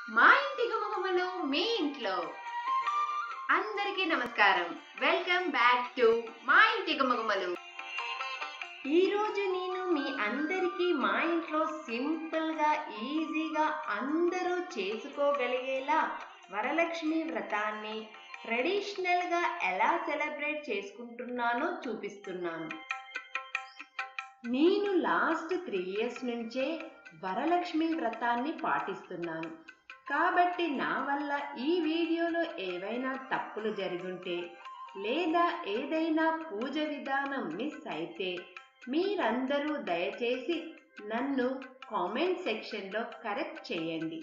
మా ఇంటి గుమగుమలు మీ ఇంట్లో. అందరికీ నమస్కారం. వెల్కమ్ బ్యాక్ టు మా ఇంటి గుమగుమలు. ఈరోజు నేను మీ అందరికీ మా ఇంట్లో సింపుల్గా ఈజీగా అందరూ చేసుకోగలిగేలా వరలక్ష్మి వ్రతాన్ని ట్రెడిషనల్గా ఎలా సెలబ్రేట్ చేసుకుంటున్నానో చూపిస్తున్నాను. నేను లాస్ట్ 3 years నుంచే వరలక్ష్మి వ్రతాన్ని పాటిస్తున్నాను. కాబట్టి నా వల్ల ఈ వీడియోలో ఏవైనా తప్పులు జరుగుంటే లేదా ఏదైనా పూజ విధానం మిస్ అయితే మీరందరూ దయచేసి నన్ను కామెంట్ సెక్షన్లో కరెక్ట్ చేయండి.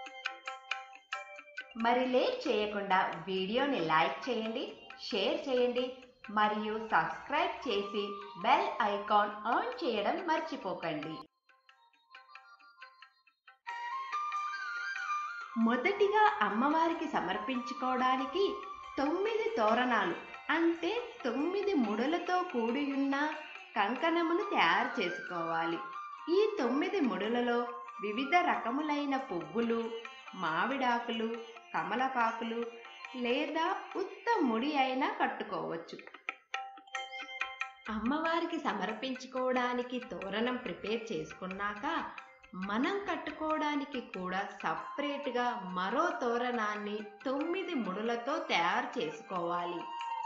మరి లేట్ చేయకుండా వీడియోని లైక్ చేయండి, షేర్ చేయండి మరియు సబ్స్క్రైబ్ చేసి బెల్ ఐకాన్ ఆన్ చేయడం మర్చిపోకండి. మొదటిగా అమ్మవారికి సమర్పించుకోవడానికి 9 తోరణాలు అంటే 9 ముడులతో కూడియున్న కంకణమును తయారు చేసుకోవాలి. ఈ 9 ముడులలో వివిధ రకములైన పువ్వులు, మామిడాకులు, కమలపాకులు లేదా ఉత్త ముడి అయినా కట్టుకోవచ్చు. అమ్మవారికి సమర్పించుకోవడానికి తోరణం ప్రిపేర్ చేసుకున్నాక మనం కట్టుకోవడానికి కూడా సపరేట్గా మరో తోరణాన్ని 9 ముడులతో తయారు చేసుకోవాలి.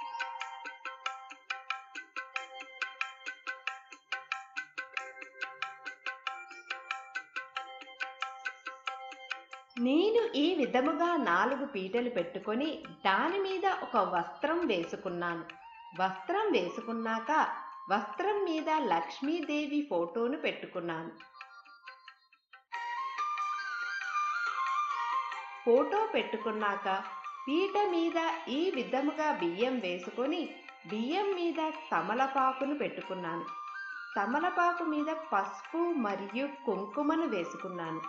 నేను ఈ విధముగా 4 పీటలు పెట్టుకొని దాని మీద ఒక వస్త్రం వేసుకున్నాను. వస్త్రం వేసుకున్నాక వస్త్రం మీద లక్ష్మీదేవి ఫోటోను పెట్టుకున్నాను. ఫోటో పెట్టుకున్నాక పీట మీద ఈ విధముగా బియ్యం వేసుకొని బియ్యం మీద తమలపాకును పెట్టుకున్నాను. తమలపాకు మీద పసుపు మరియు కుంకుమను వేసుకున్నాను.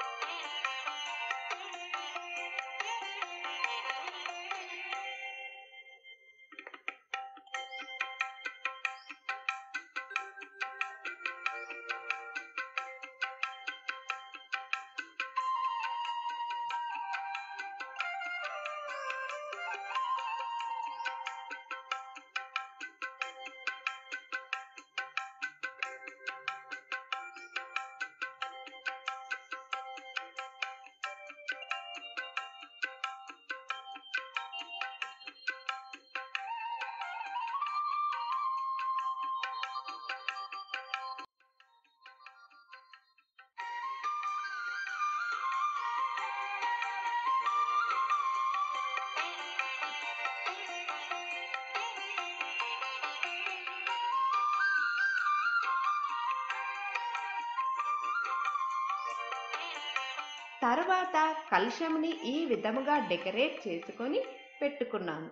తర్వాత కలశంని ఈ విధముగా డెకరేట్ చేసుకొని పెట్టుకున్నాను.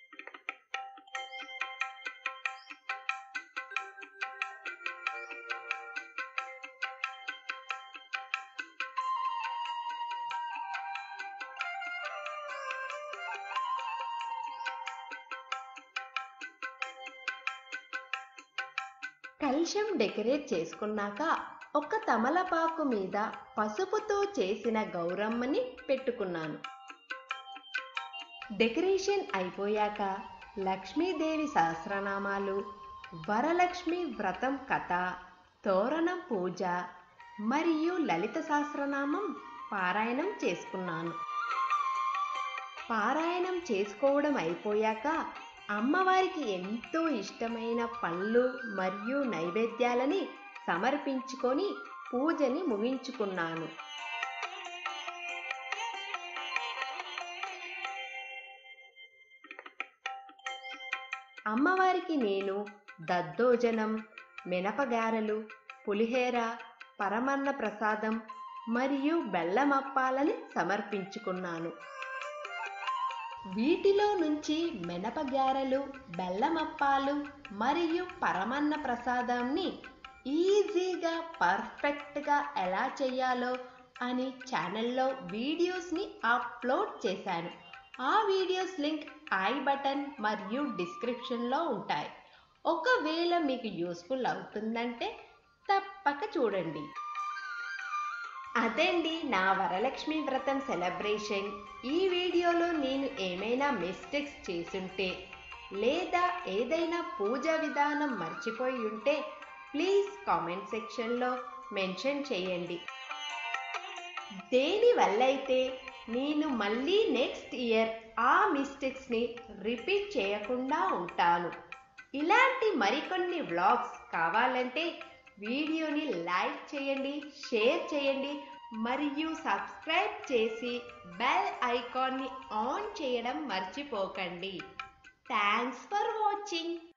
కలశం డెకరేట్ చేసుకున్నాక ఒక తమలపాకు మీద పసుపుతో చేసిన గౌరమ్మని పెట్టుకున్నాను. డెకరేషన్ అయిపోయాక లక్ష్మీదేవి సహస్రనామాలు, వరలక్ష్మి వ్రతం కథ, తోరణం పూజ మరియు లలిత సహస్రనామం పారాయణం చేసుకున్నాను. పారాయణం చేసుకోవడం అయిపోయాక అమ్మవారికి ఎంతో ఇష్టమైన పళ్ళు మరియు నైవేద్యాలని సమర్పించుకొని పూజని ముగించుకున్నాను. అమ్మవారికి నేను దద్దోజనం, మినపగారెలు, పులిహేర, పరమన్న ప్రసాదం మరియు బెల్లమప్పాలని సమర్పించుకున్నాను. వీటిలో నుంచి మినపగారెలు, బెల్లమప్పాలు మరియు పరమన్న ప్రసాదాన్ని ఈజీగా పర్ఫెక్ట్గా ఎలా చేయాలో అని ఛానల్లో వీడియోస్ని అప్లోడ్ చేశాను. ఆ వీడియోస్ లింక్ ఐ బటన్ మరియు డిస్క్రిప్షన్లో ఉంటాయి. ఒకవేళ మీకు యూస్ఫుల్ అవుతుందంటే తప్పక చూడండి. అదండి నా వరలక్ష్మి వ్రతం సెలబ్రేషన్. ఈ వీడియోలో నేను ఏమైనా మిస్టేక్స్ చేసుంటే లేదా ఏదైనా పూజా విధానం మర్చిపోయి ఉంటే ప్లీజ్ కామెంట్ సెక్షన్లో మెన్షన్ చేయండి. దేనివల్లైతే నేను మళ్ళీ నెక్స్ట్ ఇయర్ ఆ మిస్టేక్స్ని రిపీట్ చేయకుండా ఉంటాను. ఇలాంటి మరికొన్ని వ్లాగ్స్ కావాలంటే వీడియోని లైక్ చేయండి, షేర్ చేయండి మరియు సబ్స్క్రైబ్ చేసి బెల్ ఐకాన్ని ఆన్ చేయడం మర్చిపోకండి. Thanks for watching.